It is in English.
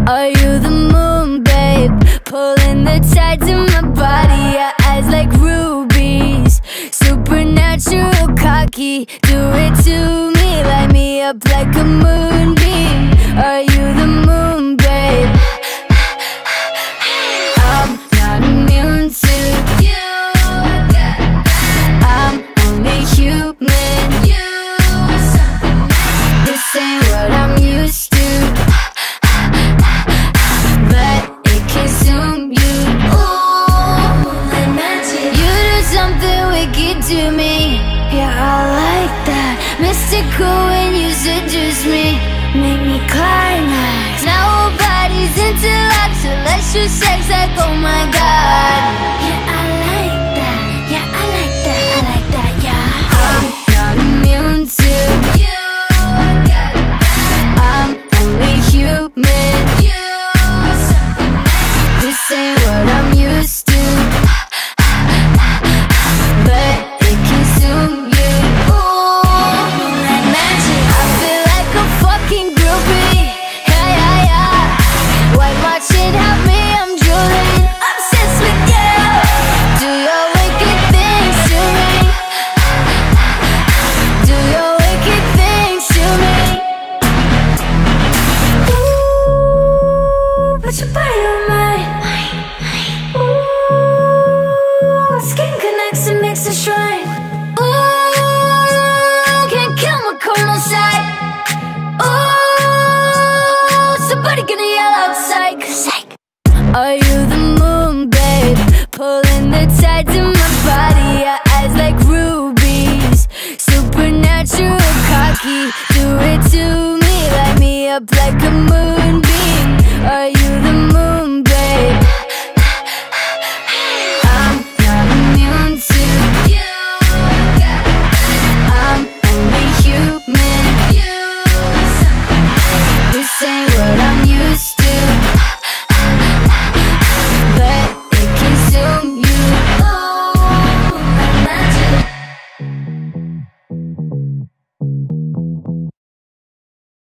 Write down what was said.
Are you the moon, babe? Pulling the tides in my body. Your eyes like rubies, supernatural cocky. Do it to me, light me up like a moonbeam. Are you the moon, babe? I'm not immune to you. I'm only human. This ain't what I'm used to, but it consume you. Ooh, moonlight magic. You do something wicked to me. Yeah, I like that. Mystical when you seduce me, make me climax. Now our bodies interlock, celestial sex like oh my god. Yeah, I like